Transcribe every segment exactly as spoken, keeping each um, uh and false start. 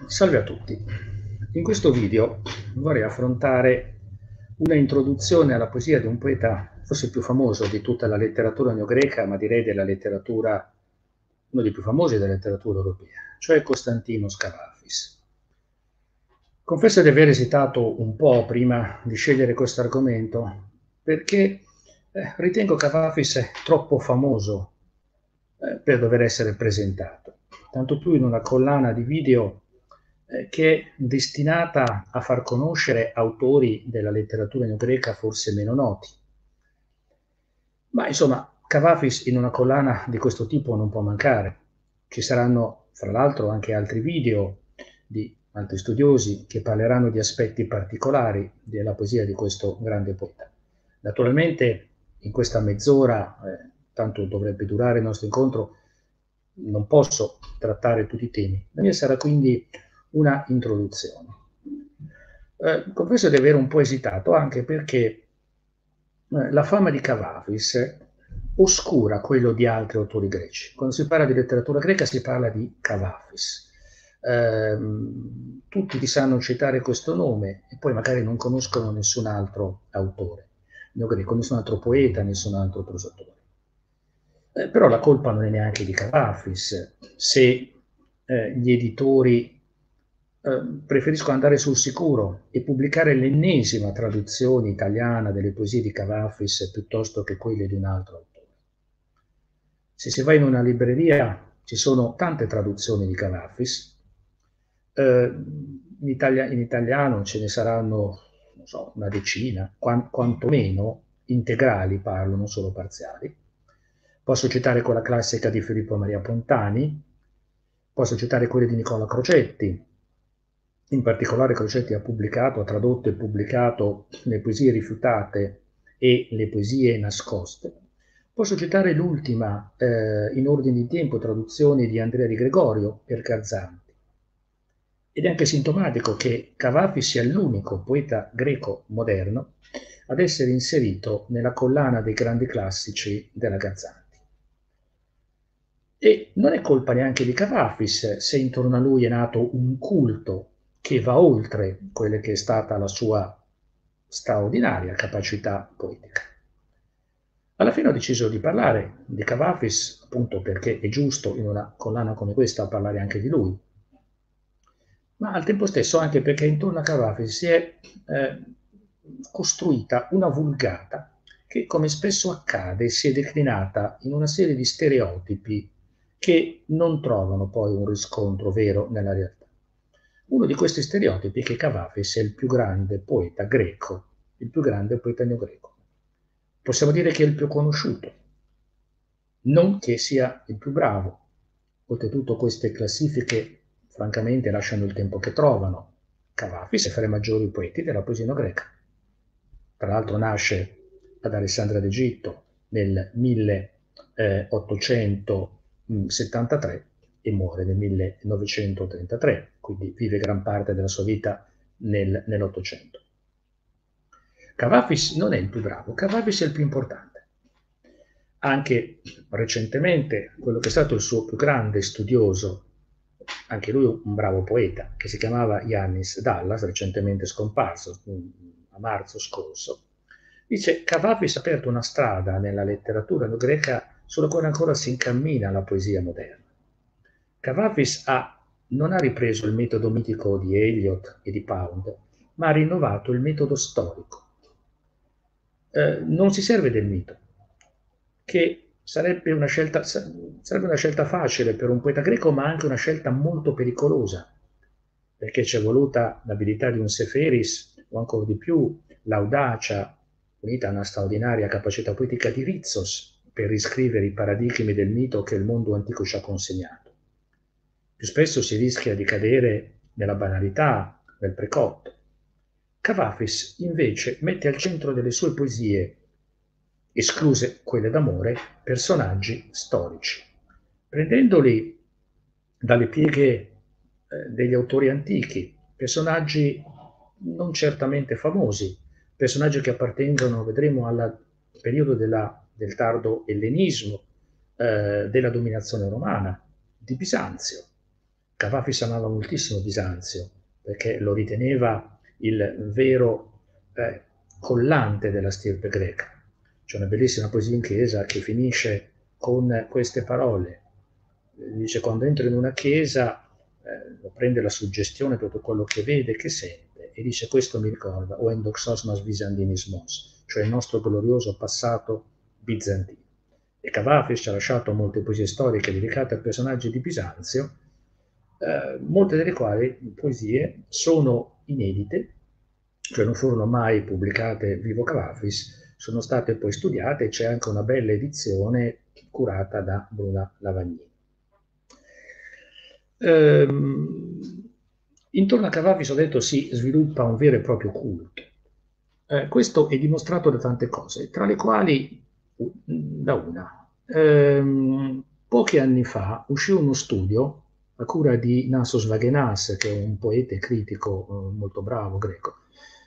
Salve a tutti. In questo video vorrei affrontare una introduzione alla poesia di un poeta forse più famoso di tutta la letteratura neogreca, ma direi della letteratura, uno dei più famosi della letteratura europea, cioè Costantinos Cavafis. Confesso di aver esitato un po' prima di scegliere questo argomento perché eh, ritengo Cavafis troppo famoso eh, per dover essere presentato, tanto più in una collana di video eh, che è destinata a far conoscere autori della letteratura neogreca forse meno noti. Ma insomma, Cavafis in una collana di questo tipo non può mancare. Ci saranno, fra l'altro, anche altri video di altri studiosi che parleranno di aspetti particolari della poesia di questo grande poeta. Naturalmente, in questa mezz'ora, eh, tanto dovrebbe durare il nostro incontro, non posso trattare tutti i temi. La mia sarà quindi una introduzione. Eh, confesso di aver un po' esitato anche perché eh, la fama di Cavafis oscura quello di altri autori greci. Quando si parla di letteratura greca si parla di Cavafis. Eh, tutti ti sanno citare questo nome e poi magari non conoscono nessun altro autore neogreco, nessun altro poeta, nessun altro prosatore. Eh, però la colpa non è neanche di Cavafis. Se eh, gli editori eh, preferiscono andare sul sicuro e pubblicare l'ennesima traduzione italiana delle poesie di Cavafis piuttosto che quelle di un altro autore. Se si va in una libreria ci sono tante traduzioni di Cavafis, eh, in, Italia, in italiano ce ne saranno, non so, una decina, quant, quantomeno integrali parlo, non solo parziali. Posso citare quella classica di Filippo Maria Pontani, posso citare quelle di Nicola Crocetti. In particolare Crocetti ha pubblicato, ha tradotto e pubblicato le poesie rifiutate e le poesie nascoste. Posso citare l'ultima, eh, in ordine di tempo, traduzione di Andrea Di Gregorio per Garzanti. Ed è anche sintomatico che Cavafis sia l'unico poeta greco moderno ad essere inserito nella collana dei grandi classici della Garzanti. E non è colpa neanche di Cavafis se intorno a lui è nato un culto che va oltre quella che è stata la sua straordinaria capacità poetica. Alla fine ho deciso di parlare di Cavafis, appunto perché è giusto in una collana come questa parlare anche di lui, ma al tempo stesso anche perché intorno a Cavafis si è eh, costruita una vulgata che, come spesso accade, si è declinata in una serie di stereotipi che non trovano poi un riscontro vero nella realtà. Uno di questi stereotipi è che Cavafis è il più grande poeta greco, il più grande poeta neogreco. Possiamo dire che è il più conosciuto, non che sia il più bravo. Oltretutto queste classifiche francamente lasciano il tempo che trovano. Cavafis è fra i maggiori poeti della poesia neogreca. Tra l'altro nasce ad Alessandria d'Egitto nel milleottocentosettantatré e muore nel millenovecentotrentatré, quindi vive gran parte della sua vita nel, nell'Ottocento. Cavafis non è il più bravo, Cavafis è il più importante. Anche recentemente quello che è stato il suo più grande studioso, anche lui un bravo poeta, che si chiamava Yannis Dallas, recentemente scomparso a marzo scorso, dice: Cavafis ha aperto una strada nella letteratura greca sulla quale ancora si incammina la poesia moderna. Cavafis ha, non ha ripreso il metodo mitico di Eliot e di Pound, ma ha rinnovato il metodo storico. Eh, non si serve del mito, che sarebbe una scelta, sarebbe una scelta facile per un poeta greco, ma anche una scelta molto pericolosa, perché c'è voluta l'abilità di un Seferis, o ancora di più l'audacia, unita a una straordinaria capacità poetica di Rizos, per riscrivere i paradigmi del mito che il mondo antico ci ha consegnato. Più spesso si rischia di cadere nella banalità, nel precotto. Cavafis invece mette al centro delle sue poesie, escluse quelle d'amore, personaggi storici, prendendoli dalle pieghe eh, degli autori antichi, personaggi non certamente famosi, personaggi che appartengono, vedremo, al periodo della, del tardo ellenismo, eh, della dominazione romana, di Bisanzio. Cavafis amava moltissimo Bisanzio, perché lo riteneva il vero eh, collante della stirpe greca. C'è una bellissima poesia in chiesa che finisce con queste parole. Dice: quando entra in una chiesa eh, lo prende la suggestione, tutto quello che vede, che sente, e dice: questo mi ricorda o endoxosmas byzantinismos, cioè il nostro glorioso passato bizantino. E Cavafis ci ha lasciato molte poesie storiche dedicate a personaggi di Bisanzio, eh, molte delle quali poesie sono inedite, cioè non furono mai pubblicate vivo Cavafis, sono state poi studiate e c'è anche una bella edizione curata da Bruna Lavagnini. Ehm, intorno a Cavafis, ho detto, si sviluppa un vero e proprio culto. Eh, questo è dimostrato da tante cose, tra le quali da una. Ehm, pochi anni fa uscì uno studio a cura di Nasos Vagenas, che è un poeta e critico eh, molto bravo greco,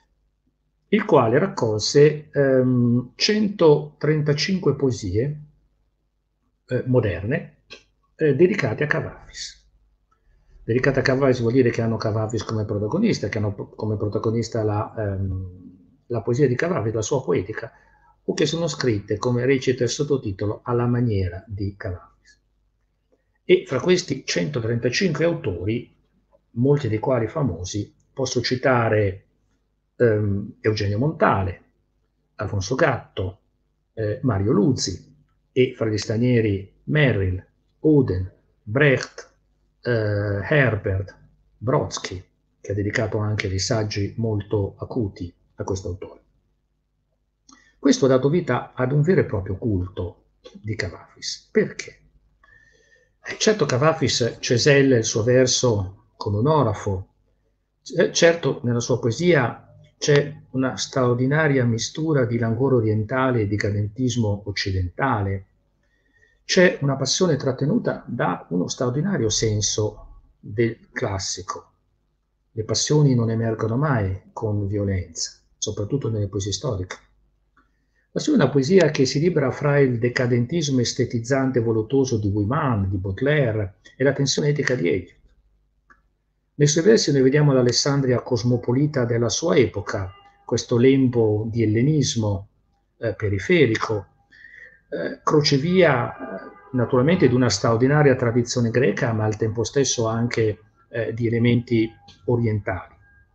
il quale raccolse ehm, centotrentacinque poesie eh, moderne eh, dedicate a Cavafis. Dedicate a Cavafis vuol dire che hanno Cavafis come protagonista, che hanno come protagonista la, ehm, la poesia di Cavafis, la sua poetica, o che sono scritte, come recita il sottotitolo, alla maniera di Cavafis. E fra questi centotrentacinque autori, molti dei quali famosi, posso citare ehm, Eugenio Montale, Alfonso Gatto, eh, Mario Luzi, e fra gli stranieri Merrill, Oden, Brecht, eh, Herbert, Brodsky, che ha dedicato anche dei saggi molto acuti a questo autore. Questo ha dato vita ad un vero e proprio culto di Cavafis. Perché? Certo, Cavafis cesella il suo verso come un orafo. Certo, nella sua poesia c'è una straordinaria mistura di languore orientale e di cadentismo occidentale. C'è una passione trattenuta da uno straordinario senso del classico. Le passioni non emergono mai con violenza, soprattutto nelle poesie storiche. Ma è una poesia che si libera fra il decadentismo estetizzante e voluttuoso di Guiman, di Baudelaire e la tensione etica di Hegel. Nei suoi versi noi vediamo l'Alessandria cosmopolita della sua epoca, questo lembo di ellenismo eh, periferico, eh, crocevia eh, naturalmente di una straordinaria tradizione greca, ma al tempo stesso anche eh, di elementi orientali.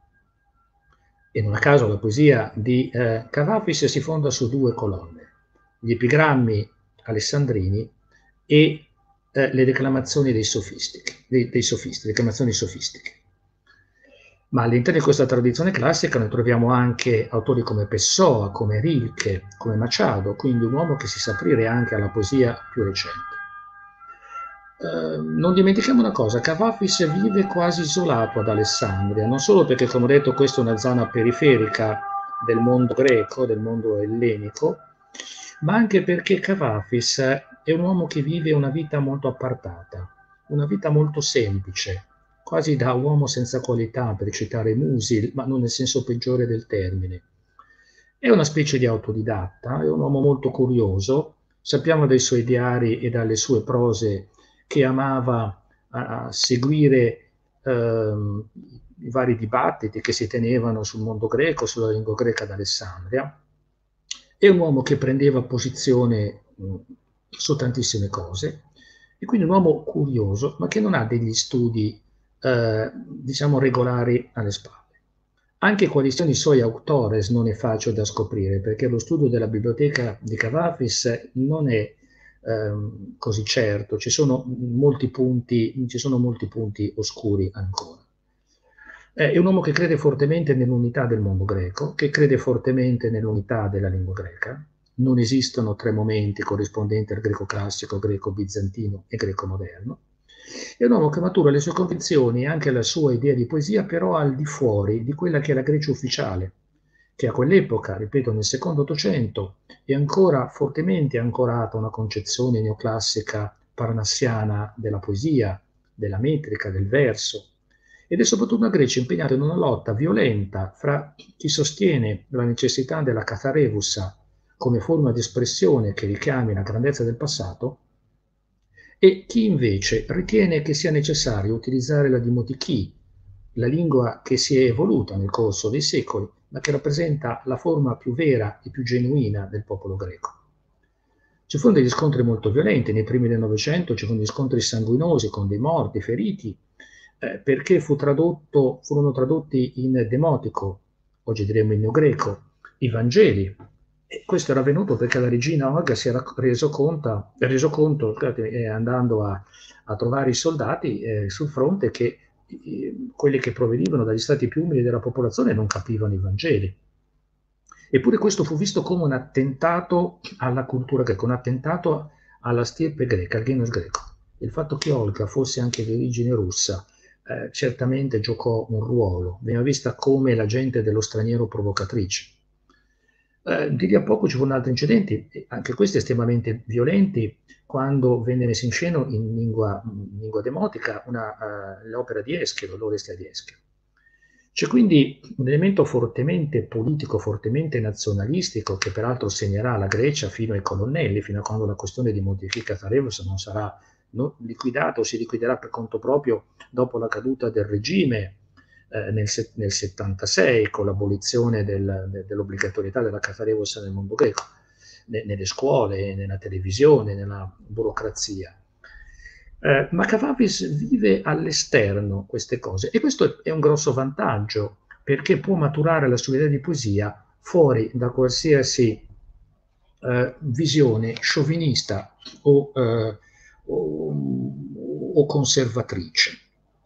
E non a caso la poesia di eh, Cavafis si fonda su due colonne: gli epigrammi alessandrini e eh, le declamazioni dei sofistici, dei, dei sofisti, declamazioni sofistiche. Ma all'interno di questa tradizione classica noi troviamo anche autori come Pessoa, come Rilke, come Machado, quindi un uomo che si sa aprire anche alla poesia più recente. Uh, non dimentichiamo una cosa: Cavafis vive quasi isolato ad Alessandria, non solo perché, come ho detto, questa è una zona periferica del mondo greco, del mondo ellenico, ma anche perché Cavafis è un uomo che vive una vita molto appartata, una vita molto semplice, quasi da uomo senza qualità, per citare Musil, ma non nel senso peggiore del termine. È una specie di autodidatta, è un uomo molto curioso, sappiamo dai suoi diari e dalle sue prose che amava a seguire ehm, i vari dibattiti che si tenevano sul mondo greco, sulla lingua greca d'Alessandria. È un uomo che prendeva posizione mh, su tantissime cose, e quindi un uomo curioso, ma che non ha degli studi, eh, diciamo, regolari alle spalle. Anche quali sono i suoi autores non è facile da scoprire, perché lo studio della biblioteca di Cavafis non è ehm, così certo, ci sono molti punti, ci sono molti punti oscuri ancora. È un uomo che crede fortemente nell'unità del mondo greco, che crede fortemente nell'unità della lingua greca. Non esistono tre momenti corrispondenti al greco classico, greco bizantino e greco moderno. È un uomo che matura le sue convinzioni e anche la sua idea di poesia, però al di fuori di quella che è la Grecia ufficiale, che a quell'epoca, ripeto, nel secondo Ottocento, è ancora fortemente ancorata a una concezione neoclassica parnassiana della poesia, della metrica, del verso, ed è soprattutto una Grecia impegnata in una lotta violenta fra chi sostiene la necessità della katharevusa come forma di espressione che richiami la grandezza del passato e chi invece ritiene che sia necessario utilizzare la demotichi, la lingua che si è evoluta nel corso dei secoli, ma che rappresenta la forma più vera e più genuina del popolo greco. Ci furono degli scontri molto violenti, nei primi del Novecento ci furono degli scontri sanguinosi con dei morti, feriti, eh, perché fu tradotto, furono tradotti in demotico, oggi diremmo in neogreco, i Vangeli. E questo era avvenuto perché la regina Olga si era reso conto, reso conto scusate, eh, andando a, a trovare i soldati eh, sul fronte, che eh, quelli che provenivano dagli stati più umili della popolazione non capivano i Vangeli. Eppure questo fu visto come un attentato alla cultura greca, un attentato alla stirpe greca, al genus greco. Il fatto che Olga fosse anche di origine russa eh, certamente giocò un ruolo, veniva vista come l'agente dello straniero provocatrice. Eh, di lì a poco ci furono altri incidenti, anche questi estremamente violenti, quando venne messa in scena in lingua, in lingua demotica una, uh, l'opera di Eschilo, l'Orestia di Eschilo. C'è quindi un elemento fortemente politico, fortemente nazionalistico, che peraltro segnerà la Grecia fino ai colonnelli, fino a quando la questione di Montifica Careus non sarà no, liquidata o si liquiderà per conto proprio dopo la caduta del regime eh, nel, nel settantasei, con l'abolizione del, de, dell'obbligatorietà della Catarevos nel mondo greco, ne, nelle scuole, nella televisione, nella burocrazia. Eh, ma Cavafis vive all'esterno queste cose e questo è un grosso vantaggio, perché può maturare la sua idea di poesia fuori da qualsiasi eh, visione sciovinista o, eh, o, o conservatrice.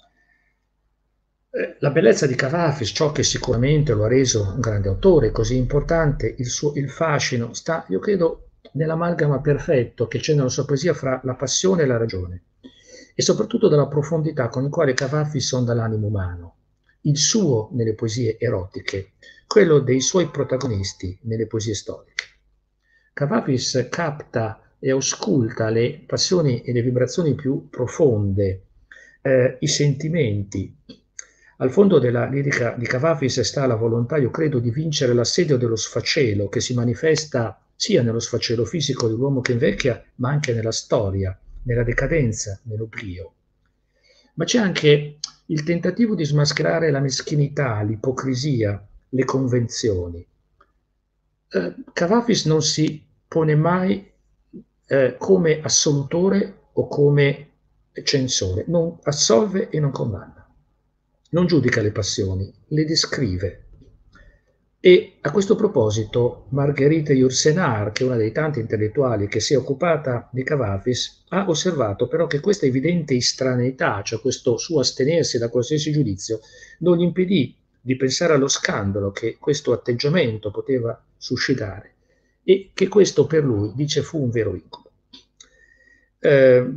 La bellezza di Cavafis, ciò che sicuramente lo ha reso un grande autore, così importante, il, suo, il fascino, sta, io credo, nell'amalgama perfetto che c'è nella sua poesia fra la passione e la ragione, e soprattutto dalla profondità con il quale Cavafis sonda l'animo umano, il suo nelle poesie erotiche, quello dei suoi protagonisti nelle poesie storiche. Cavafis capta e ausculta le passioni e le vibrazioni più profonde, eh, i sentimenti. Al fondo della lirica di Cavafis sta la volontà, io credo, di vincere l'assedio dello sfacelo, che si manifesta sia nello sfacelo fisico dell'uomo che invecchia, ma anche nella storia, nella decadenza, nell'oblio. Ma c'è anche il tentativo di smascherare la meschinità, l'ipocrisia, le convenzioni. Eh, Cavafis non si pone mai eh, come assolutore o come censore, non assolve e non condanna. Non giudica le passioni, le descrive. E a questo proposito Marguerite Yourcenar, che è una dei tanti intellettuali che si è occupata di Cavafis, ha osservato però che questa evidente estraneità, cioè questo suo astenersi da qualsiasi giudizio, non gli impedì di pensare allo scandalo che questo atteggiamento poteva suscitare e che questo per lui, dice, fu un vero incubo. Eh,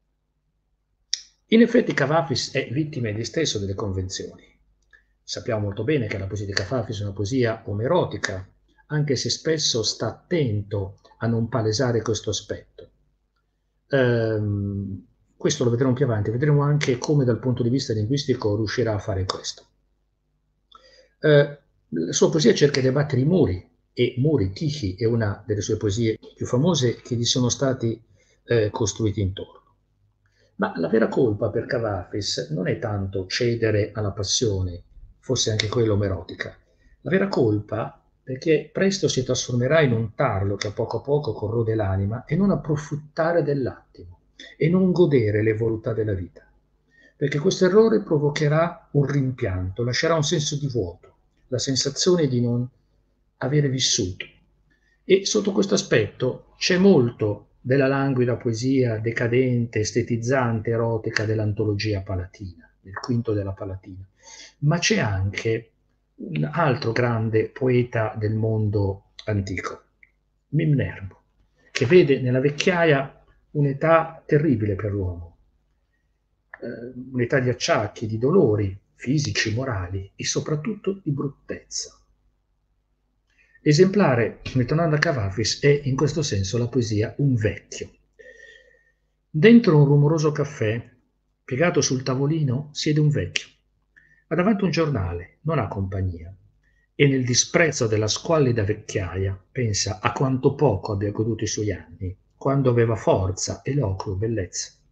In effetti Cavafis è vittima egli stesso delle convenzioni. Sappiamo molto bene che la poesia di Cavafis è una poesia omerotica, anche se spesso sta attento a non palesare questo aspetto. Ehm, questo lo vedremo più avanti, vedremo anche come dal punto di vista linguistico riuscirà a fare questo. Eh, la sua poesia cerca di abbattere i muri, e Muri Tichi è una delle sue poesie più famose che gli sono stati eh, costruiti intorno. Ma la vera colpa per Cavafis non è tanto cedere alla passione, forse anche quella omerotica. La vera colpa è che presto si trasformerà in un tarlo che a poco a poco corrode l'anima e non approfittare dell'attimo e non godere le voluttà della vita. Perché questo errore provocherà un rimpianto, lascerà un senso di vuoto, la sensazione di non avere vissuto. E sotto questo aspetto c'è molto della languida poesia decadente, estetizzante, erotica dell'antologia palatina, del quinto della Palatina, ma c'è anche un altro grande poeta del mondo antico, Mimnerbo, che vede nella vecchiaia un'età terribile per l'uomo, eh, un'età di acciacchi, di dolori fisici, morali e soprattutto di bruttezza. Esemplare, ritornando a Cavafis, è in questo senso la poesia Un vecchio. Dentro un rumoroso caffè, piegato sul tavolino, siede un vecchio. Ha davanti un giornale, non ha compagnia, e nel disprezzo della squallida vecchiaia pensa a quanto poco abbia goduto i suoi anni, quando aveva forza, eloquio, bellezza.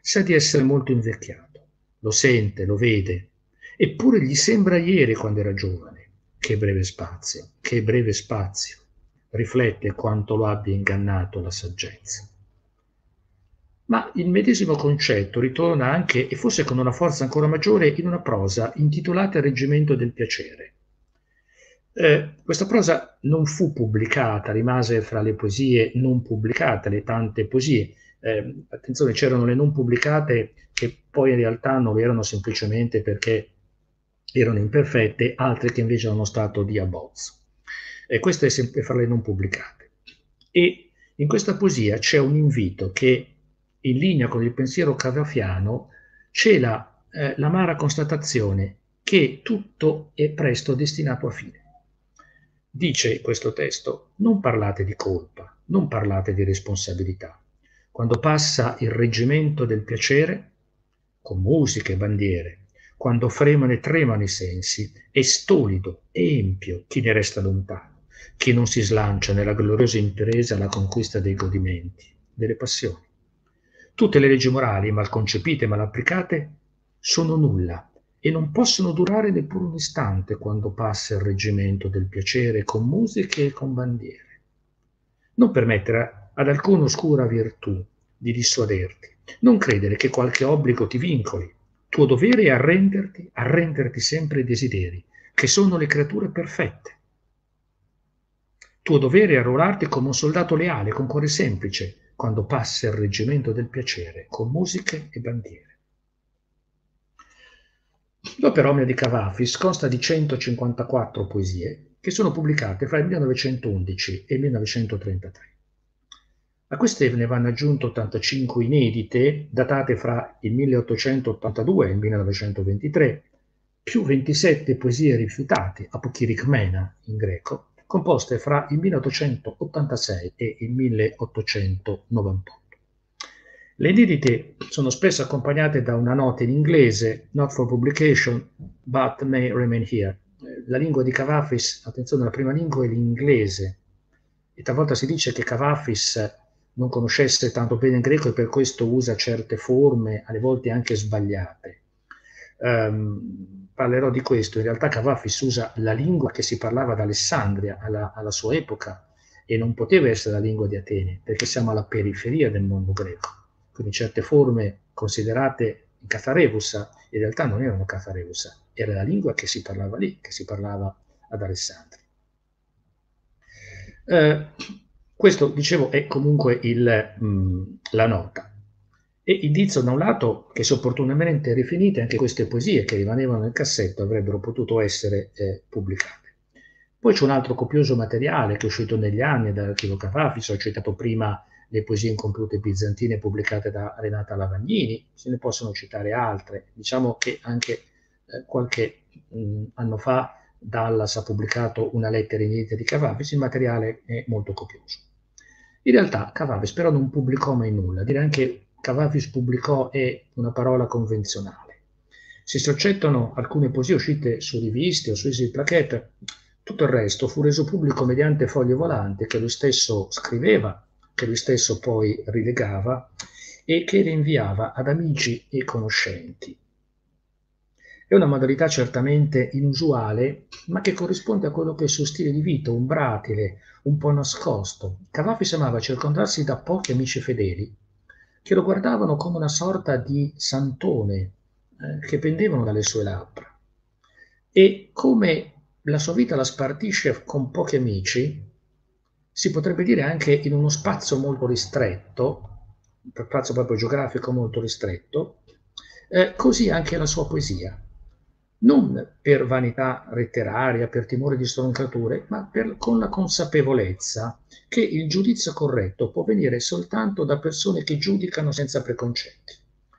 sa di essere molto invecchiato, lo sente, lo vede, eppure gli sembra ieri quando era giovane. Che breve spazio, che breve spazio. Riflette quanto lo abbia ingannato la saggezza. Ma il medesimo concetto ritorna anche, e forse con una forza ancora maggiore, in una prosa intitolata Reggimento del piacere. Eh, questa prosa non fu pubblicata, rimase fra le poesie non pubblicate, le tante poesie. Eh, attenzione, c'erano le non pubblicate che poi in realtà non erano semplicemente perché erano imperfette, altre che invece erano stato di abbozzo. E queste è sempre fra le non pubblicate. E in questa poesia c'è un invito che, in linea con il pensiero cavafiano, cela eh, l'amara constatazione che tutto è presto destinato a fine. Dice questo testo: non parlate di colpa, non parlate di responsabilità. Quando passa il reggimento del piacere, con musiche e bandiere, quando fremano e tremano i sensi, è stolido e empio chi ne resta lontano, chi non si slancia nella gloriosa impresa alla conquista dei godimenti, delle passioni. Tutte le leggi morali, mal concepite e mal applicate, sono nulla e non possono durare neppure un istante quando passa il reggimento del piacere con musiche e con bandiere. Non permettere ad alcuna oscura virtù di dissuaderti, non credere che qualche obbligo ti vincoli. Tuo dovere è arrenderti, arrenderti sempre ai desideri, che sono le creature perfette. Tuo dovere è arruolarti come un soldato leale, con cuore semplice, quando passa il reggimento del piacere, con musiche e bandiere. L'opera Omnia di Cavafis consta di centocinquantaquattro poesie che sono pubblicate fra il millenovecentoundici e il millenovecentotrentatré. A queste ne vanno aggiunte ottantacinque inedite, datate fra il milleottocentottantadue e il millenovecentoventitré, più ventisette poesie rifiutate, apokyrikmena in greco, composte fra il milleottocentottantasei e il milleottocentonovantotto. Le inedite sono spesso accompagnate da una nota in inglese, not for publication, but may remain here. La lingua di Cavafis, attenzione, la prima lingua è l'inglese, e talvolta si dice che Cavafis non conoscesse tanto bene il greco e per questo usa certe forme, alle volte anche sbagliate. Um, parlerò di questo. In realtà Cavafis usa la lingua che si parlava ad Alessandria alla, alla sua epoca e non poteva essere la lingua di Atene, perché siamo alla periferia del mondo greco. Quindi certe forme considerate in Catharevusa in realtà non erano Catharevusa, era la lingua che si parlava lì, che si parlava ad Alessandria. Eh, questo, dicevo, è comunque il, mh, la nota. E indizio da un lato che se opportunamente rifinite anche queste poesie che rimanevano nel cassetto avrebbero potuto essere eh, pubblicate. Poi c'è un altro copioso materiale che è uscito negli anni dall'archivio Cavafis, ho citato prima le poesie incompiute bizantine pubblicate da Renata Lavagnini, se ne possono citare altre. Diciamo che anche eh, qualche mh, anno fa Dallas ha pubblicato una lettera inedita di Cavafis, il materiale è molto copioso. In realtà Cavafis però non pubblicò mai nulla, direi anche Cavafis pubblicò è una parola convenzionale. Se si accettano alcune poesie uscite su riviste o su easy plaquette, tutto il resto fu reso pubblico mediante foglie volanti che lui stesso scriveva, che lui stesso poi rilegava e che rinviava ad amici e conoscenti. È una modalità certamente inusuale, ma che corrisponde a quello che è il suo stile di vita, un volatile, un po' nascosto. Cavafis amava circondarsi da pochi amici fedeli, che lo guardavano come una sorta di santone eh, che pendevano dalle sue labbra. E come la sua vita la spartisce con pochi amici, si potrebbe dire anche in uno spazio molto ristretto, un spazio proprio geografico molto ristretto, eh, così anche la sua poesia. Non per vanità letteraria, per timore di stroncature, ma per, con la consapevolezza che il giudizio corretto può venire soltanto da persone che giudicano senza preconcetti.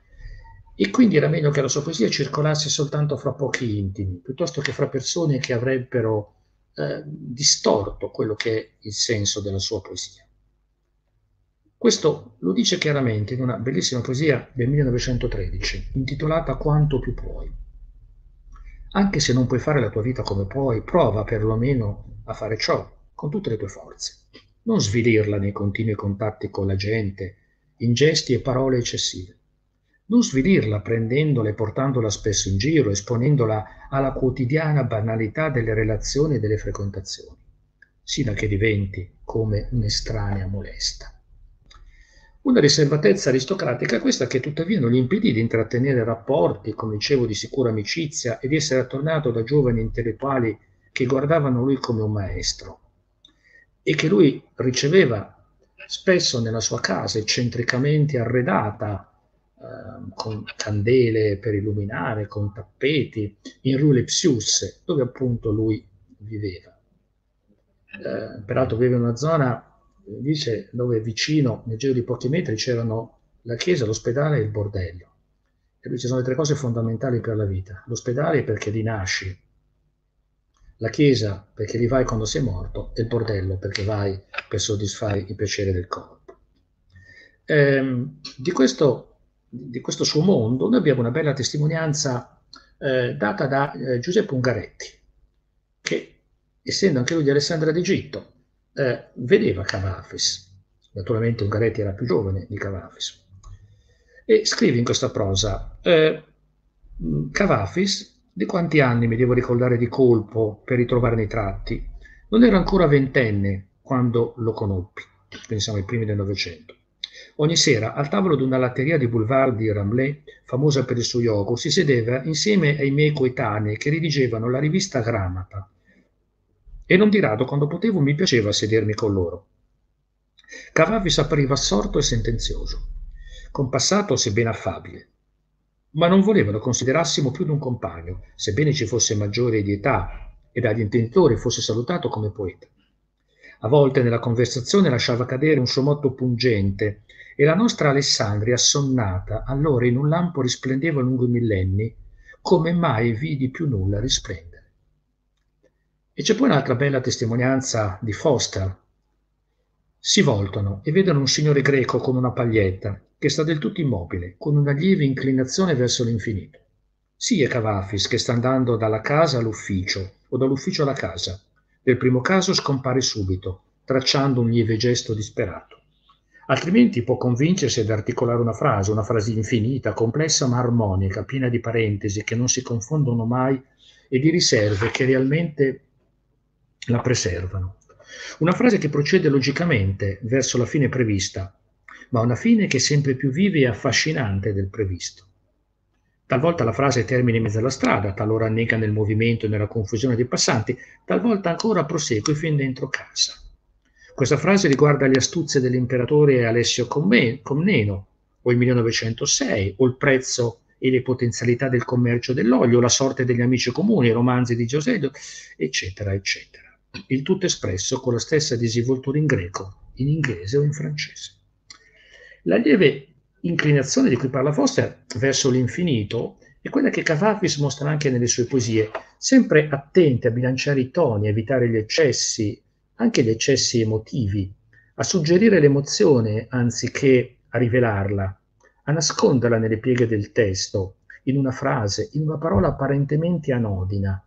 E quindi era meglio che la sua poesia circolasse soltanto fra pochi intimi, piuttosto che fra persone che avrebbero eh, distorto quello che è il senso della sua poesia. Questo lo dice chiaramente in una bellissima poesia del millenovecentotredici, intitolata Quanto più puoi. Anche se non puoi fare la tua vita come puoi, prova perlomeno a fare ciò con tutte le tue forze. Non svilirla nei continui contatti con la gente, in gesti e parole eccessive. non svilirla prendendola e portandola spesso in giro, esponendola alla quotidiana banalità delle relazioni e delle frequentazioni, sino a che diventi come un'estranea molesta. Una riservatezza aristocratica questa che tuttavia non gli impedì di intrattenere rapporti, come dicevo, di sicura amicizia e di essere attornato da giovani intellettuali che guardavano lui come un maestro e che lui riceveva spesso nella sua casa eccentricamente arredata, eh, con candele per illuminare, con tappeti, in Rue Lepsius, dove appunto lui viveva. Eh, peraltro vive in una zona, dice, dove vicino, nel giro di pochi metri, c'erano la chiesa, l'ospedale e il bordello. E lui ci sono le tre cose fondamentali per la vita. L'ospedale perché lì nasci, la chiesa perché lì vai quando sei morto, e il bordello perché vai per soddisfare i piaceri del corpo. Ehm, di, questo, di questo suo mondo noi abbiamo una bella testimonianza eh, data da eh, Giuseppe Ungaretti, che, essendo anche lui di Alessandria d'Egitto, eh, vedeva Cavafis. Naturalmente Ungaretti era più giovane di Cavafis. E scrive in questa prosa, eh, Cavafis, di quanti anni mi devo ricordare di colpo per ritrovarne i tratti? Non ero ancora ventenne quando lo conobbi, quindi siamo ai primi del Novecento. Ogni sera, al tavolo di una latteria di Boulevard di Ramblay, famosa per il suo yogurt, si sedeva insieme ai miei coetanei che redigevano la rivista Gramata. E non di rado, quando potevo, mi piaceva sedermi con loro. Cavafis appariva assorto e sentenzioso, compassato sebbene affabile, ma non voleva lo considerassimo più di un compagno, sebbene ci fosse maggiore di età e dagli intenditori fosse salutato come poeta. A volte nella conversazione lasciava cadere un suo motto pungente e la nostra Alessandria, assonnata, allora in un lampo risplendeva lungo i millenni, come mai vidi più nulla risplendere. E c'è poi un'altra bella testimonianza di Foster. Si voltano e vedono un signore greco con una paglietta, che sta del tutto immobile, con una lieve inclinazione verso l'infinito. Sì, è Cavafis che sta andando dalla casa all'ufficio, o dall'ufficio alla casa. Nel primo caso scompare subito, tracciando un lieve gesto disperato. Altrimenti può convincersi ad articolare una frase, una frase infinita, complessa ma armonica, piena di parentesi che non si confondono mai e di riserve che realmente la preservano. Una frase che procede logicamente verso la fine prevista, ma una fine che è sempre più viva e affascinante del previsto. Talvolta la frase termina in mezzo alla strada, talora annega nel movimento e nella confusione dei passanti, talvolta ancora prosegue fin dentro casa. Questa frase riguarda le astuzie dell'imperatore Alessio Comneno, o il millenovecentosei, o il prezzo e le potenzialità del commercio dell'olio, la sorte degli amici comuni, i romanzi di Giosello, eccetera, eccetera. Il tutto espresso con la stessa disinvoltura in greco, in inglese o in francese. La lieve inclinazione di cui parla Foster verso l'infinito è quella che Cavafis mostra anche nelle sue poesie, sempre attente a bilanciare i toni, a evitare gli eccessi, anche gli eccessi emotivi, a suggerire l'emozione anziché a rivelarla, a nasconderla nelle pieghe del testo, in una frase, in una parola apparentemente anodina.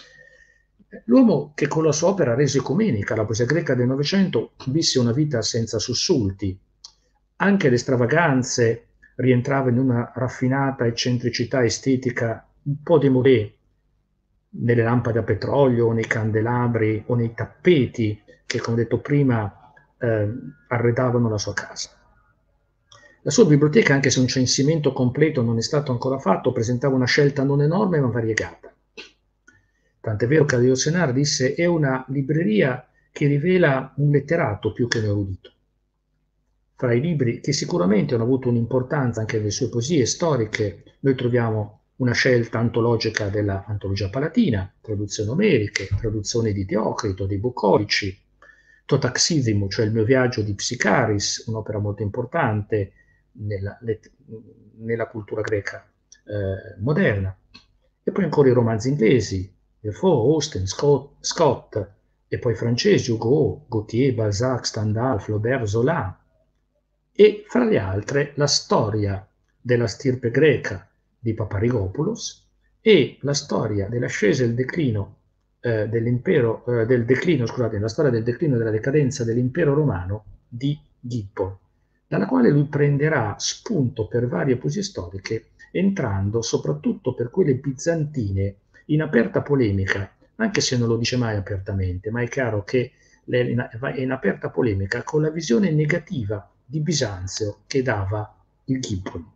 L'uomo che con la sua opera rese ecumenica la poesia greca del Novecento visse una vita senza sussulti. Anche le stravaganze rientravano in una raffinata eccentricità estetica un po' démodé, nelle lampade a petrolio, nei candelabri o nei tappeti che, come detto prima, eh, arredavano la sua casa. La sua biblioteca, anche se un censimento completo non è stato ancora fatto, presentava una scelta non enorme ma variegata. Tant'è vero che Adeo Senar disse: è una libreria che rivela un letterato più che un erudito. Fra i libri che sicuramente hanno avuto un'importanza anche nelle sue poesie storiche, noi troviamo una scelta antologica della Antologia Palatina, traduzioni omeriche, traduzioni di Teocrito, di Bucolici, Totaxidimo, cioè il mio viaggio di Psicaris, un'opera molto importante nella, nella cultura greca eh, moderna, e poi ancora i romanzi inglesi, Defoe, Austen, Scott, Scott, e poi francesi, Hugo, Gautier, Balzac, Stendhal, Flaubert, Zola, e fra le altre la storia della stirpe greca di Paparrigopoulos e la storia dell'ascesa e il declino eh, dell'impero, eh, del declino, scusate, la storia del declino e della decadenza dell'impero romano di Gibbon. dalla quale lui prenderà spunto per varie poesie storiche, entrando soprattutto per quelle bizantine in aperta polemica, anche se non lo dice mai apertamente, ma è chiaro che è in aperta polemica con la visione negativa di Bisanzio che dava il Gibbon.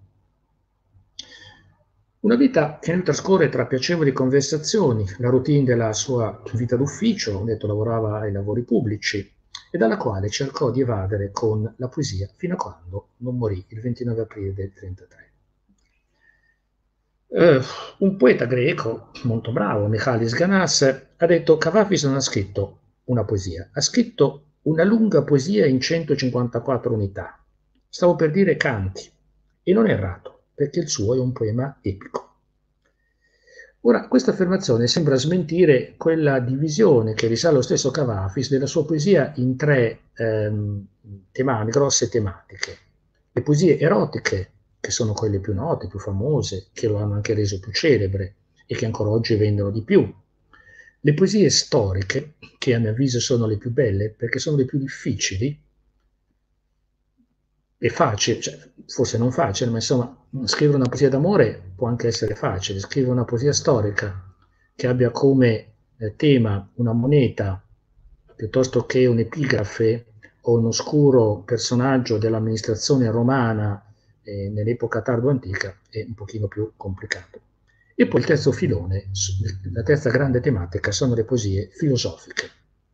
Una vita che trascorre tra piacevoli conversazioni, la routine della sua vita d'ufficio, ho detto lavorava ai lavori pubblici, e dalla quale cercò di evadere con la poesia fino a quando non morì il ventinove aprile del trentatré. Uh, un poeta greco molto bravo, Michalis Ganas, ha detto: Kavafis non ha scritto una poesia, ha scritto una lunga poesia in centocinquantaquattro unità. Stavo per dire canti, e non è errato, perché il suo è un poema epico. Ora, questa affermazione sembra smentire quella divisione che risale allo stesso Kavafis della sua poesia in tre ehm, tematiche, grosse tematiche. Le poesie erotiche, che sono quelle più note, più famose, che lo hanno anche reso più celebre e che ancora oggi vendono di più. Le poesie storiche, che a mio avviso sono le più belle perché sono le più difficili, è facile, cioè, forse non facile, ma insomma, scrivere una poesia d'amore può anche essere facile. Scrivere una poesia storica che abbia come eh, tema una moneta piuttosto che un'epigrafe o un oscuro personaggio dell'amministrazione romana eh, nell'epoca tardo-antica è un pochino più complicato. E poi il terzo filone, la terza grande tematica, sono le poesie filosofiche.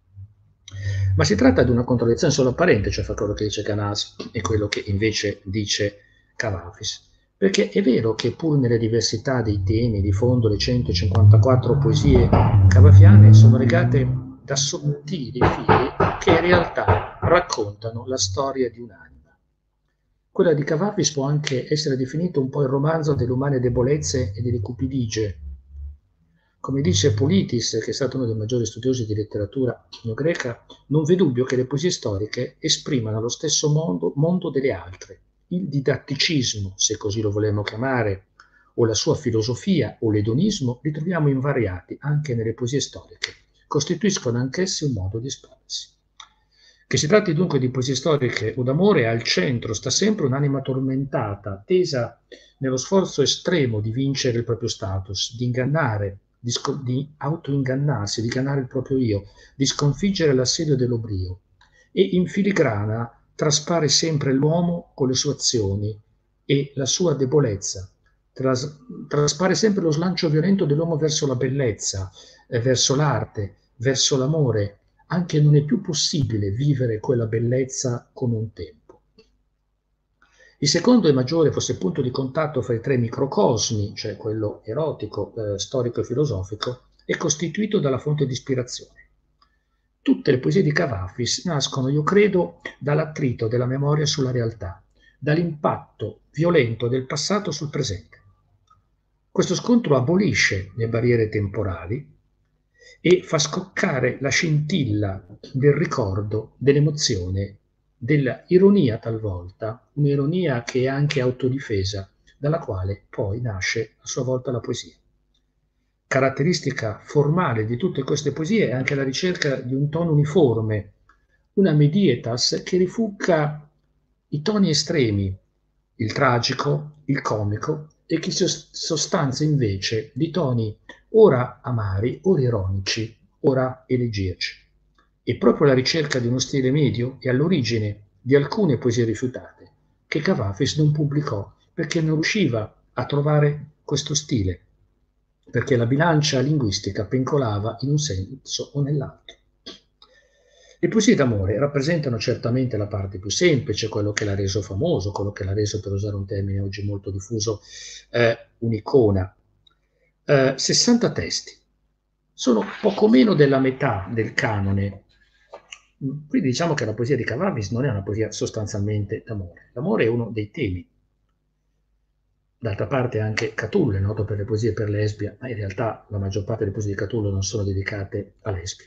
Ma si tratta di una contraddizione solo apparente, cioè fra quello che dice Ganas e quello che invece dice Kavafis. Perché è vero che pur nelle diversità dei temi, di fondo le centocinquantaquattro poesie cavafiane sono legate da sottili fili che in realtà raccontano la storia di un'anima. Quella di Kavafis può anche essere definito un po' il romanzo delle umane debolezze e delle cupidigie. Come dice Politis, che è stato uno dei maggiori studiosi di letteratura neogreca, non v'è dubbio che le poesie storiche esprimano lo stesso mondo, mondo delle altre. Il didatticismo, se così lo vogliamo chiamare, o la sua filosofia o l'edonismo, li troviamo invariati anche nelle poesie storiche. Costituiscono anch'essi un modo di esprimersi. Che si tratti dunque di poesie storiche o d'amore, al centro sta sempre un'anima tormentata, tesa nello sforzo estremo di vincere il proprio status, di ingannare, di, di autoingannarsi, di ingannare il proprio io, di sconfiggere l'assedio dell'oblio. E in filigrana traspare sempre l'uomo con le sue azioni e la sua debolezza. Tras, traspare sempre lo slancio violento dell'uomo verso la bellezza, eh, verso l'arte, verso l'amore, anche non è più possibile vivere quella bellezza come un tempo. Il secondo e maggiore, forse il punto di contatto fra i tre microcosmi, cioè quello erotico, eh, storico e filosofico, è costituito dalla fonte di ispirazione. Tutte le poesie di Kavafis nascono, io credo, dall'attrito della memoria sulla realtà, dall'impatto violento del passato sul presente. Questo scontro abolisce le barriere temporali e fa scoccare la scintilla del ricordo, dell'emozione, dell'ironia talvolta, un'ironia che è anche autodifesa, dalla quale poi nasce a sua volta la poesia. Caratteristica formale di tutte queste poesie è anche la ricerca di un tono uniforme, una medietas che rifugga i toni estremi, il tragico, il comico, e che si sostanzia invece di toni ora amari, ora ironici, ora elegiaci. E proprio la ricerca di uno stile medio è all'origine di alcune poesie rifiutate, che Kavafis non pubblicò perché non riusciva a trovare questo stile, perché la bilancia linguistica pencolava in un senso o nell'altro. Le poesie d'amore rappresentano certamente la parte più semplice, quello che l'ha reso famoso, quello che l'ha reso, per usare un termine oggi molto diffuso, eh, un'icona. Eh, sessanta testi, sono poco meno della metà del canone. Quindi diciamo che la poesia di Kavafis non è una poesia sostanzialmente d'amore. L'amore è uno dei temi. D'altra parte anche Catulle è noto per le poesie per lesbia, ma in realtà la maggior parte delle poesie di Catulle non sono dedicate a lesbia.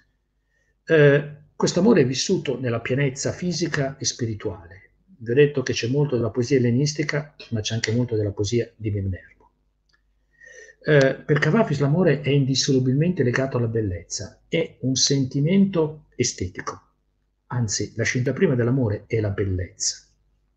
Eh, questo amore è vissuto nella pienezza fisica e spirituale. Vi ho detto che c'è molto della poesia ellenistica, ma c'è anche molto della poesia di Minerva. Eh, per Kavafis l'amore è indissolubilmente legato alla bellezza, è un sentimento estetico. Anzi, la scelta prima dell'amore è la bellezza.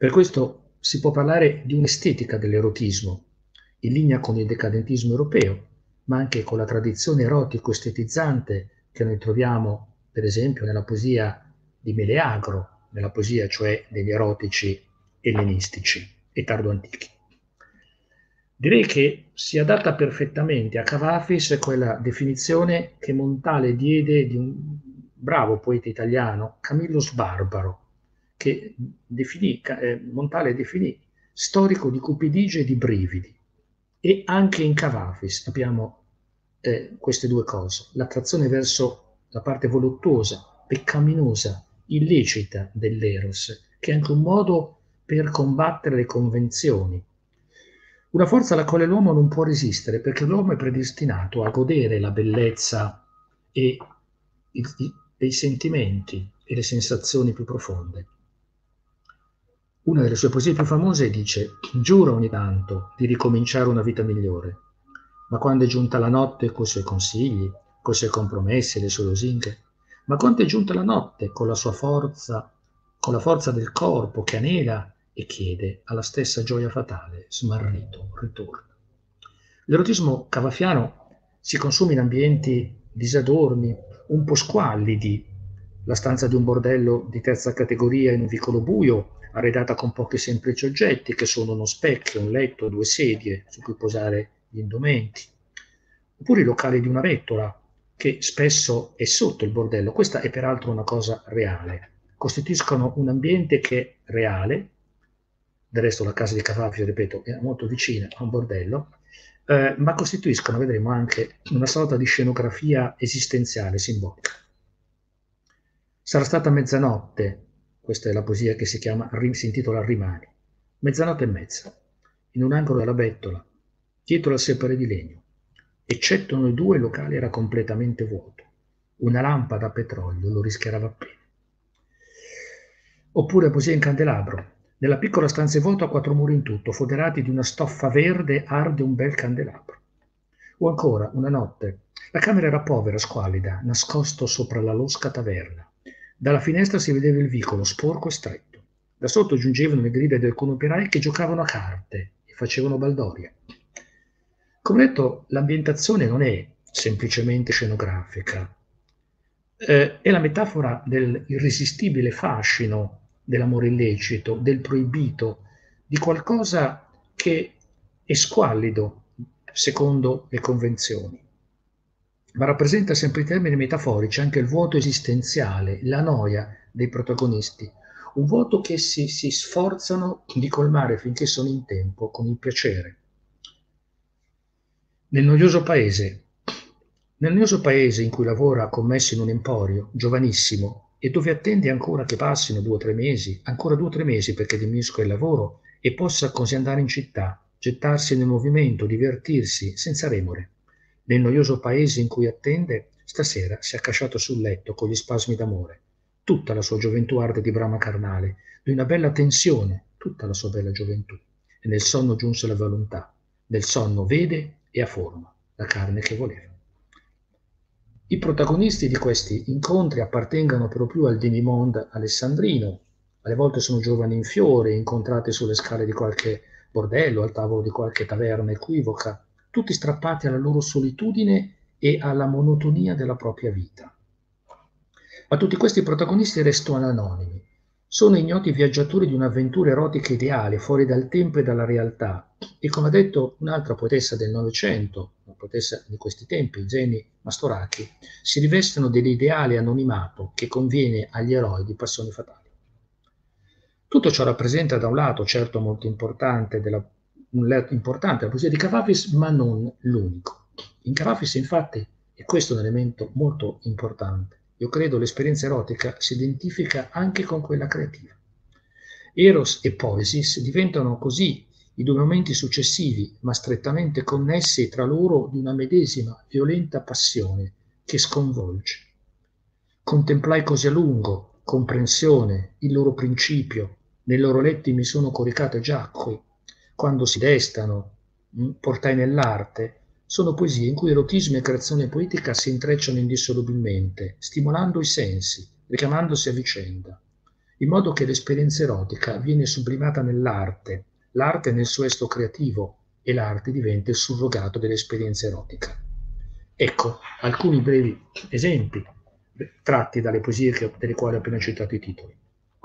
Per questo si può parlare di un'estetica dell'erotismo, in linea con il decadentismo europeo, ma anche con la tradizione erotico-estetizzante che noi troviamo, per esempio, nella poesia di Meleagro, nella poesia cioè degli erotici ellenistici e tardo-antichi. Direi che si adatta perfettamente a Cavafis quella definizione che Montale diede di un bravo poeta italiano, Camillo Sbarbaro, che definì, eh, Montale definì storico di cupidigia e di brividi. E anche in Cavafis abbiamo eh, queste due cose, l'attrazione verso la parte voluttuosa, peccaminosa, illecita dell'eros, che è anche un modo per combattere le convenzioni. Una forza alla quale l'uomo non può resistere, perché l'uomo è predestinato a godere la bellezza e i, i, e i sentimenti e le sensazioni più profonde. Una delle sue poesie più famose dice: giuro ogni tanto di ricominciare una vita migliore, ma quando è giunta la notte coi suoi consigli, coi suoi compromessi e le sue lusinghe, ma quando è giunta la notte con la sua forza, con la forza del corpo che anela e chiede alla stessa gioia fatale, smarrito, ritorno. L'erotismo cavafiano si consuma in ambienti disadorni, un po' squallidi, la stanza di un bordello di terza categoria in un vicolo buio, arredata con pochi semplici oggetti che sono uno specchio, un letto, due sedie su cui posare gli indumenti, oppure i locali di una bettola che spesso è sotto il bordello. Questa è peraltro una cosa reale, costituiscono un ambiente che è reale. Del resto la casa di Cavafis, ripeto, è molto vicina a un bordello, eh, ma costituiscono, vedremo, anche una sorta di scenografia esistenziale, simbolica. Sarà stata mezzanotte, questa è la poesia che si chiama, si intitola Rimani, mezzanotte e mezza, in un angolo della bettola, dietro la seppare di legno, eccetto noi due il locale era completamente vuoto, una lampada a petrolio lo rischiarava appena. Oppure poesia in candelabro, nella piccola stanza vuota a quattro muri in tutto, foderati di una stoffa verde, arde un bel candelabro. O ancora, una notte, la camera era povera, squallida, nascosto sopra la losca taverna. Dalla finestra si vedeva il vicolo, sporco e stretto. Da sotto giungevano le grida di alcuni operai che giocavano a carte e facevano baldoria. Come detto, l'ambientazione non è semplicemente scenografica, eh, è la metafora dell'irresistibile fascino dell'amore illecito, del proibito, di qualcosa che è squallido secondo le convenzioni, ma rappresenta sempre in termini metaforici anche il vuoto esistenziale, la noia dei protagonisti, un vuoto che si, si sforzano di colmare finché sono in tempo con il piacere. Nel noioso paese, nel noioso paese in cui lavora commesso in un emporio, giovanissimo, e dove attende ancora che passino due o tre mesi, ancora due o tre mesi perché diminuisca il lavoro e possa così andare in città, gettarsi nel movimento, divertirsi senza remore. Nel noioso paese in cui attende, stasera si è accasciato sul letto con gli spasmi d'amore. Tutta la sua gioventù arde di brama carnale, di una bella tensione, tutta la sua bella gioventù. E nel sonno giunse la volontà. Nel sonno vede e ha forma, la carne che voleva. I protagonisti di questi incontri appartengono per lo più al demi-monde alessandrino, alle volte sono giovani in fiore, incontrati sulle scale di qualche bordello, al tavolo di qualche taverna equivoca, tutti strappati alla loro solitudine e alla monotonia della propria vita. Ma tutti questi protagonisti restano anonimi, sono ignoti viaggiatori di un'avventura erotica ideale, fuori dal tempo e dalla realtà. E come ha detto un'altra poetessa del Novecento, una poetessa di questi tempi, Jenny Mastoracchi, si rivestono dell'ideale anonimato che conviene agli eroi di passioni fatali. Tutto ciò rappresenta da un lato, certo molto importante, della, un lato importante la poesia di Cavafis, ma non l'unico. In Cavafis, infatti, e questo è un elemento molto importante, io credo l'esperienza erotica si identifica anche con quella creativa. Eros e Poesis diventano così i due momenti successivi, ma strettamente connessi tra loro, di una medesima violenta passione che sconvolge. Contemplai così a lungo, comprensione, il loro principio, nei loro letti mi sono coricato e giacqui, quando si destano, portai nell'arte, sono poesie in cui erotismo e creazione poetica si intrecciano indissolubilmente, stimolando i sensi, richiamandosi a vicenda. in modo che l'esperienza erotica viene sublimata nell'arte, l'arte nel suo esto creativo e l'arte diventa il surrogato dell'esperienza erotica. Ecco alcuni brevi esempi tratti dalle poesie che, delle quali ho appena citato i titoli.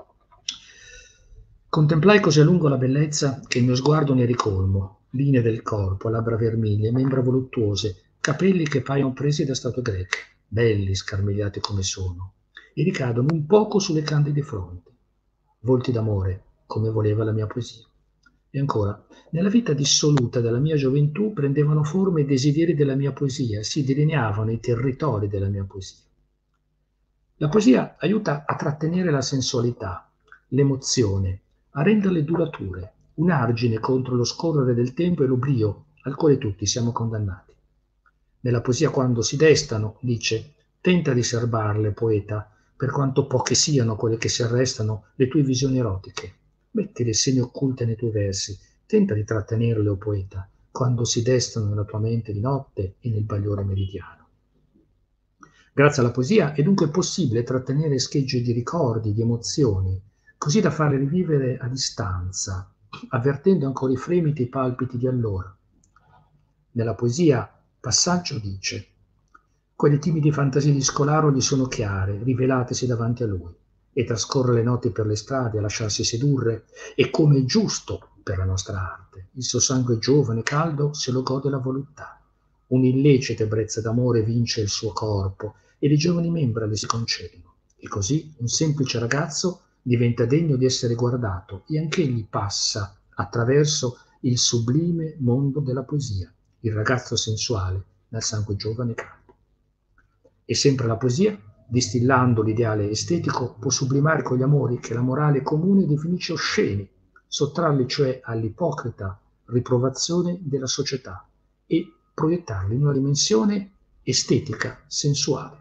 Contemplai così a lungo la bellezza che il mio sguardo ne ricolmo, linee del corpo, labbra vermiglie, membra voluttuose, capelli che paiono presi da statue greche, belli, scarmigliati come sono, e ricadono un poco sulle candide fronti, volti d'amore, come voleva la mia poesia. E ancora, nella vita dissoluta della mia gioventù prendevano forma i desideri della mia poesia, si delineavano i territori della mia poesia. La poesia aiuta a trattenere la sensualità, l'emozione, a renderle durature, un argine contro lo scorrere del tempo e l'oblio al quale tutti siamo condannati. Nella poesia, quando si destano, dice, tenta di serbarle, poeta, per quanto poche siano quelle che si arrestano, le tue visioni erotiche. Metti le segni occulte nei tuoi versi, tenta di trattenerle, o poeta, quando si destano nella tua mente di notte e nel bagliore meridiano. Grazie alla poesia è dunque possibile trattenere schegge di ricordi, di emozioni, così da farle rivivere a distanza, avvertendo ancora i fremiti e i palpiti di allora. Nella poesia, passaggio dice: quelle timide fantasie di Scolaro gli sono chiare, rivelatesi davanti a lui, e trascorre le notti per le strade a lasciarsi sedurre, e come è giusto per la nostra arte, il suo sangue giovane e caldo se lo gode la voluttà. Un'illecita ebbrezza d'amore vince il suo corpo, e le giovani membra le si concedono, e così un semplice ragazzo diventa degno di essere guardato, e anch'egli passa attraverso il sublime mondo della poesia, il ragazzo sensuale dal sangue giovane e caldo. E sempre la poesia, distillando l'ideale estetico, può sublimare quegli amori che la morale comune definisce osceni, sottrarli cioè all'ipocrita riprovazione della società e proiettarli in una dimensione estetica, sensuale.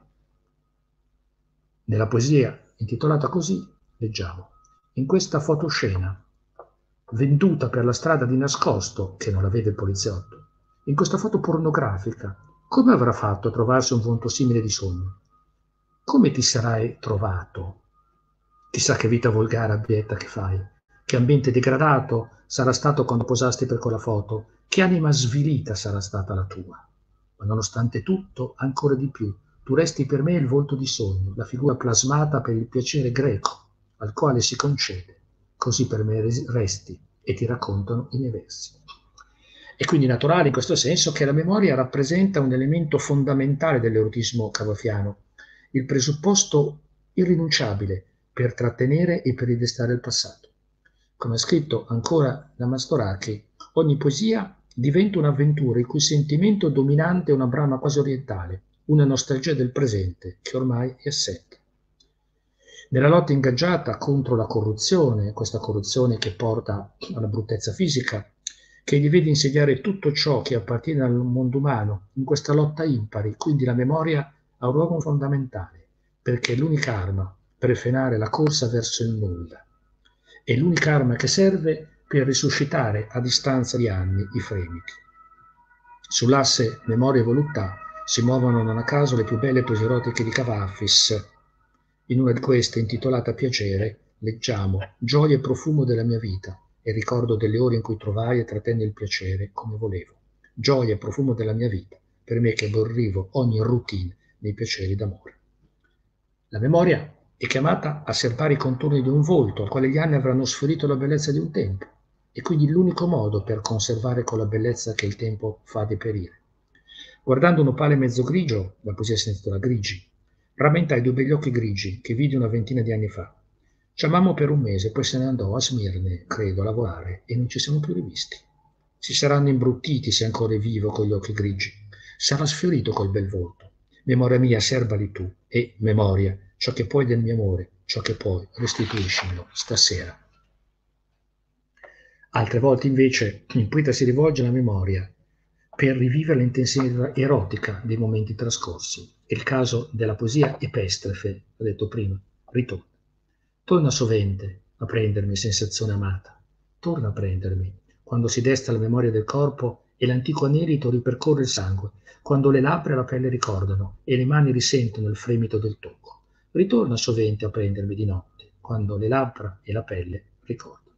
Nella poesia intitolata così, leggiamo: in questa fotoscena, venduta per la strada di nascosto, che non la vede il poliziotto, in questa foto pornografica, come avrà fatto a trovarsi un volto simile di sogno? Come ti sarai trovato? Chissà che vita volgare e abietta che fai, che ambiente degradato sarà stato quando posasti per quella foto, che anima svilita sarà stata la tua. Ma nonostante tutto, ancora di più, tu resti per me il volto di sogno, la figura plasmata per il piacere greco, al quale si concede, così per me resti e ti raccontano i miei versi. È quindi naturale in questo senso che la memoria rappresenta un elemento fondamentale dell'erotismo cavofiano, il presupposto irrinunciabile per trattenere e per ridestare il passato. Come ha scritto ancora la Mastoracchi, ogni poesia diventa un'avventura il cui sentimento dominante è una brama quasi orientale, una nostalgia del presente che ormai è assente. Nella lotta ingaggiata contro la corruzione, questa corruzione che porta alla bruttezza fisica, che gli vede insediare tutto ciò che appartiene al mondo umano, in questa lotta impari, quindi la memoria ha un ruolo fondamentale, perché è l'unica arma per frenare la corsa verso il nulla. È l'unica arma che serve per risuscitare a distanza di anni i fremiti. Sull'asse memoria e voluttà si muovono non a caso le più belle poesie erotiche di Cavafis. In una di queste, intitolata Piacere, leggiamo: gioia e profumo della mia vita, e ricordo delle ore in cui trovai e trattenne il piacere come volevo. Gioia e profumo della mia vita, per me che aborrivo ogni routine dei piaceri d'amore. La memoria è chiamata a serbare i contorni di un volto al quale gli anni avranno sferito la bellezza di un tempo, e quindi l'unico modo per conservare quella bellezza che il tempo fa deperire. Guardando un opale mezzo grigio, la poesia si intitola Grigi, rammentai due begli occhi grigi che vidi una ventina di anni fa. Ci amammo per un mese, poi se ne andò a Smirne, credo, a lavorare, e non ci siamo più rivisti. Si saranno imbruttiti se ancora è vivo con gli occhi grigi. Sarà sfiorito col bel volto. Memoria mia, serbali tu, e, memoria, ciò che puoi del mio amore, ciò che puoi, restituiscimelo stasera. Altre volte, invece, il poeta si rivolge alla memoria per rivivere l'intensità erotica dei momenti trascorsi. È il caso della poesia epestrefe, ho detto prima, ritorna. Torna sovente a prendermi, sensazione amata. Torna a prendermi, quando si desta la memoria del corpo e l'antico anelito ripercorre il sangue, quando le labbra e la pelle ricordano e le mani risentono il fremito del tocco. Ritorna sovente a prendermi di notte, quando le labbra e la pelle ricordano.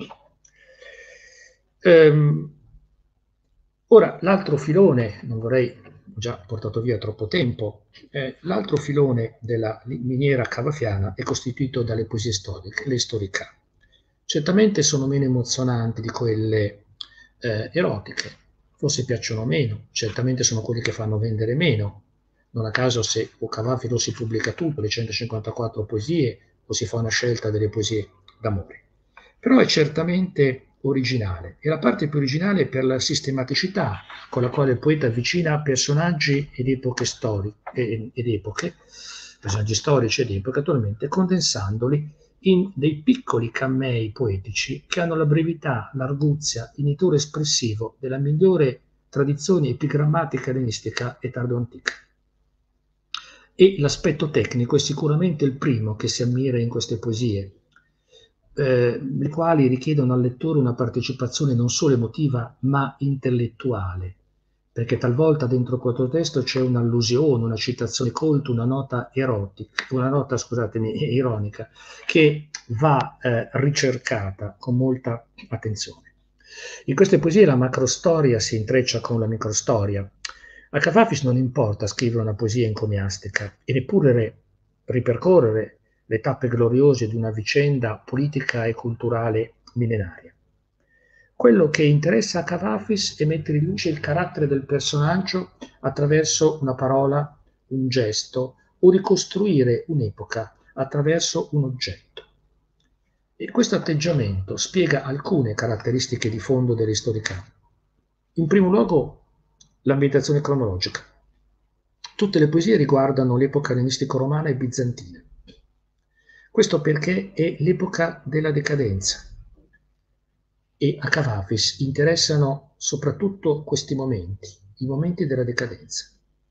Ehm, ora, l'altro filone, non vorrei, ho già portato via troppo tempo, eh, l'altro filone della miniera cavafiana è costituito dalle poesie storiche, le storica. Certamente sono meno emozionanti di quelle eh, erotiche, forse piacciono meno, certamente sono quelli che fanno vendere meno. Non a caso se o Cavafi lo si pubblica tutto, le centocinquantaquattro poesie, o si fa una scelta delle poesie d'amore. Però è certamente originale, e la parte più originale è per la sistematicità con la quale il poeta avvicina personaggi ed epoche storiche, ed epoche, personaggi storici ed epoche, attualmente condensandoli in dei piccoli cammei poetici che hanno la brevità, l'arguzia, il nitore espressivo della migliore tradizione epigrammatica ellenistica e tardo-antica. E l'aspetto tecnico è sicuramente il primo che si ammira in queste poesie, eh, le quali richiedono al lettore una partecipazione non solo emotiva ma intellettuale, perché talvolta dentro questo testo c'è un'allusione, una citazione colta, una nota erotica, una nota, scusatemi, ironica, che va eh, ricercata con molta attenzione. In queste poesie la macrostoria si intreccia con la microstoria. A Cavafis non importa scrivere una poesia encomiastica e neppure ripercorrere le tappe gloriose di una vicenda politica e culturale millenaria. Quello che interessa a Cavafis è mettere in luce il carattere del personaggio attraverso una parola, un gesto, o ricostruire un'epoca attraverso un oggetto. E questo atteggiamento spiega alcune caratteristiche di fondo dell'istorica. In primo luogo, l'ambientazione cronologica. Tutte le poesie riguardano l'epoca ellenistico-romana e bizantina. Questo perché è l'epoca della decadenza e a Cavafis interessano soprattutto questi momenti, i momenti della decadenza.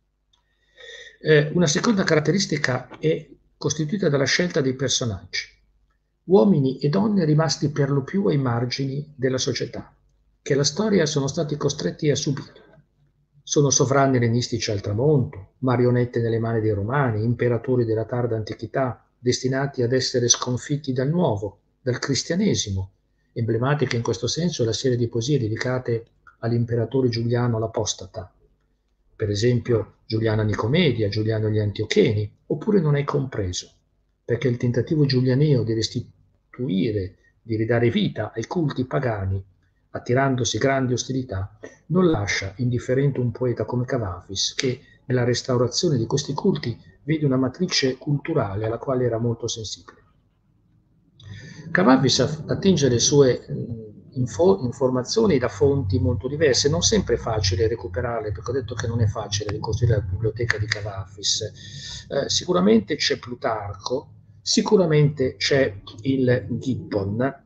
Eh, una seconda caratteristica è costituita dalla scelta dei personaggi, uomini e donne rimasti per lo più ai margini della società, che la storia sono stati costretti a subire. Sono sovrani ellenistici al tramonto, marionette nelle mani dei romani, imperatori della tarda antichità, destinati ad essere sconfitti dal nuovo, dal cristianesimo. Emblematica in questo senso è la serie di poesie dedicate all'imperatore Giuliano l'Apostata, per esempio Giuliana Nicomedia, Giuliano gli Antiocheni, oppure Non hai compreso, perché il tentativo giulianeo di restituire, di ridare vita ai culti pagani, attirandosi grandi ostilità, non lascia indifferente un poeta come Cavafis, che nella restaurazione di questi culti vede una matrice culturale alla quale era molto sensibile. Cavafis attinge le sue info, informazioni da fonti molto diverse, non sempre è facile recuperarle, perché ho detto che non è facile ricostruire la biblioteca di Cavafis. Eh, sicuramente c'è Plutarco, sicuramente c'è il Gibbon,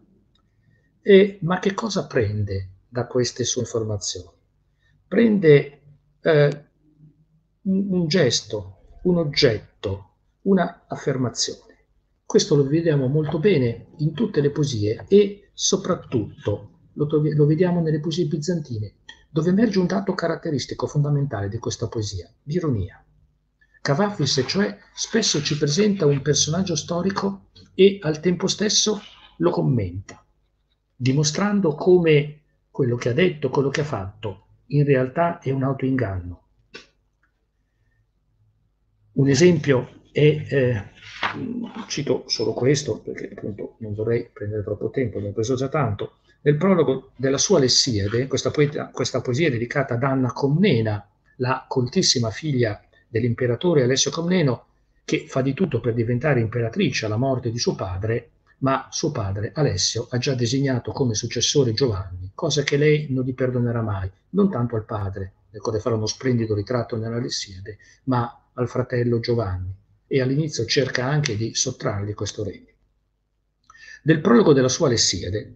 e, ma che cosa prende da queste sue informazioni? Prende eh, un, un gesto, un oggetto, una affermazione. Questo lo vediamo molto bene in tutte le poesie e soprattutto lo, lo vediamo nelle poesie bizantine, dove emerge un dato caratteristico fondamentale di questa poesia, l'ironia. Cavafis, cioè, spesso ci presenta un personaggio storico e al tempo stesso lo commenta, dimostrando come quello che ha detto, quello che ha fatto, in realtà è un autoinganno. Un esempio è, eh, cito solo questo, perché appunto non vorrei prendere troppo tempo, ne ho preso già tanto, nel prologo della sua Lessiade, questa, poeta, questa poesia è dedicata ad Anna Comnena, la coltissima figlia dell'imperatore Alessio Comneno, che fa di tutto per diventare imperatrice alla morte di suo padre, ma suo padre Alessio ha già designato come successore Giovanni, cosa che lei non gli perdonerà mai, non tanto al padre, del quale farà uno splendido ritratto nella Lessiade, ma al fratello Giovanni, e all'inizio cerca anche di sottrargli questo regno. Nel prologo della sua Lessiade,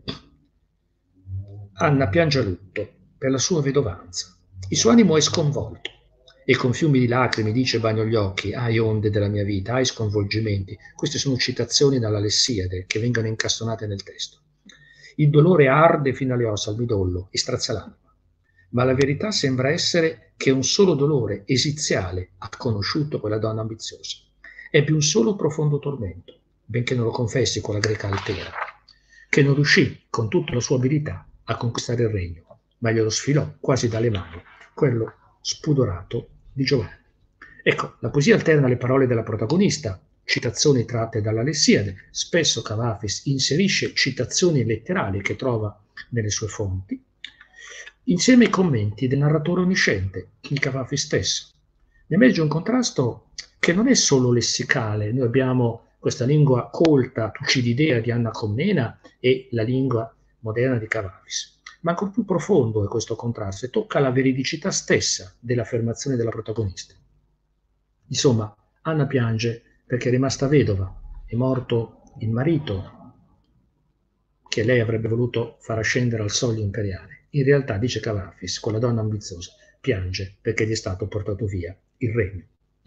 Anna piange a lutto per la sua vedovanza. Il suo animo è sconvolto e con fiumi di lacrime dice: bagno gli occhi, hai onde della mia vita, hai sconvolgimenti. Queste sono citazioni dalla Lessiade che vengono incastonate nel testo. Il dolore arde fino alle ossa, al midollo, e strazia l'anima. Ma la verità sembra essere che un solo dolore esiziale ha conosciuto quella donna ambiziosa. Ebbe un solo profondo tormento, benché non lo confessi con la greca altera, che non riuscì con tutta la sua abilità a conquistare il regno, ma glielo sfilò quasi dalle mani quello spudorato di Giovanni. Ecco, la poesia alterna le parole della protagonista, citazioni tratte dall'Alessiade, spesso Cavafis inserisce citazioni letterali che trova nelle sue fonti, insieme ai commenti del narratore onnisciente, il Cavafis stesso. Ne emerge un contrasto che non è solo lessicale, noi abbiamo questa lingua colta, Tucididea di Anna Comnena e la lingua moderna di Cavafis, ma ancora più profondo è questo contrasto e tocca la veridicità stessa dell'affermazione della protagonista. Insomma, Anna piange perché è rimasta vedova, è morto il marito che lei avrebbe voluto far ascendere al soglio imperiale. In realtà, dice Cavafis, quella donna ambiziosa, piange perché gli è stato portato via il regno.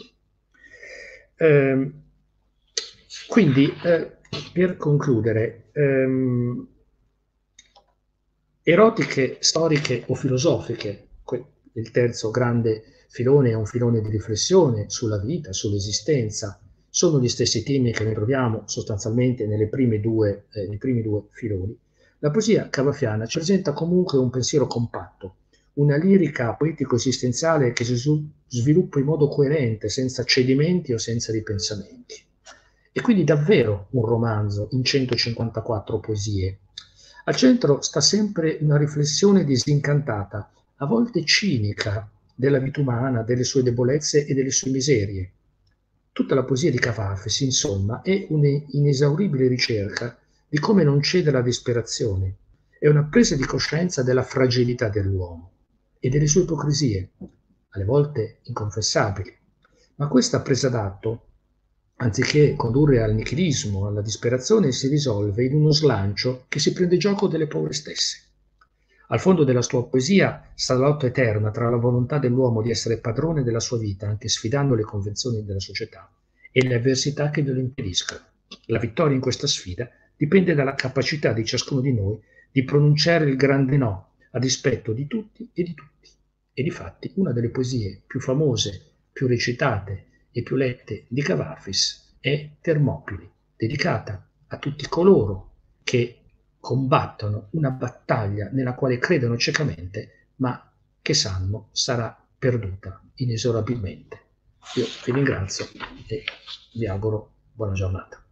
Eh, quindi, eh, per concludere, ehm, erotiche, storiche o filosofiche, il terzo grande filone è un filone di riflessione sulla vita, sull'esistenza, sono gli stessi temi che noi troviamo sostanzialmente nelle prime due, eh, nei primi due filoni. La poesia cavafiana ci presenta comunque un pensiero compatto, una lirica poetico-esistenziale che si sviluppa in modo coerente, senza cedimenti o senza ripensamenti. E quindi davvero un romanzo in centocinquantaquattro poesie. Al centro sta sempre una riflessione disincantata, a volte cinica, della vita umana, delle sue debolezze e delle sue miserie. Tutta la poesia di Cavafis, insomma, è un'inesauribile ricerca di come non cede alla disperazione, è una presa di coscienza della fragilità dell'uomo e delle sue ipocrisie, alle volte inconfessabili. Ma questa presa d'atto, anziché condurre al nichilismo, alla disperazione, si risolve in uno slancio che si prende gioco delle paure stesse. Al fondo della sua poesia sta la lotta eterna tra la volontà dell'uomo di essere padrone della sua vita, anche sfidando le convenzioni della società, e le avversità che glielo impediscono. La vittoria in questa sfida dipende dalla capacità di ciascuno di noi di pronunciare il grande no, a dispetto di tutti e di tutti. E difatti una delle poesie più famose, più recitate e più lette di Cavafis è Termopili, dedicata a tutti coloro che combattono una battaglia nella quale credono ciecamente, ma che sanno sarà perduta inesorabilmente. Io vi ringrazio e vi auguro buona giornata.